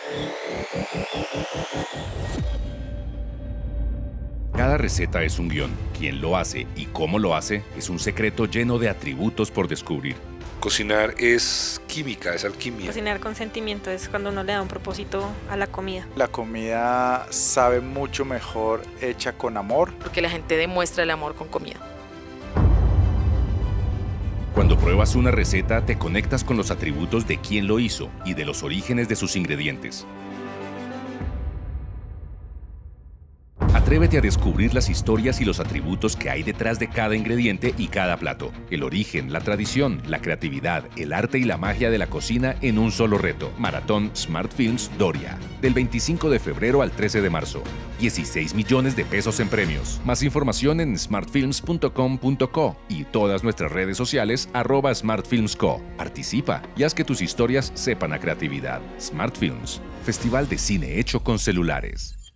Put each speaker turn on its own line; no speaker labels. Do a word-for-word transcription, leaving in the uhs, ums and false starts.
Cada receta es un guión. Quién lo hace y cómo lo hace es un secreto lleno de atributos por descubrir.
Cocinar es química, es alquimia.
Cocinar con sentimiento es cuando uno le da un propósito a la comida.
La comida sabe mucho mejor hecha con amor.
Porque la gente demuestra el amor con comida.
Cuando pruebas una receta, te conectas con los atributos de quién lo hizo y de los orígenes de sus ingredientes. Atrévete a descubrir las historias y los atributos que hay detrás de cada ingrediente y cada plato. El origen, la tradición, la creatividad, el arte y la magia de la cocina en un solo reto. Maratón Smart Films Doria. Del veinticinco de febrero al trece de marzo. dieciséis millones de pesos en premios. Más información en smart films punto com punto co y todas nuestras redes sociales arroba smartfilmsco. Participa y haz que tus historias sepan a creatividad. Smart Films, festival de cine hecho con celulares.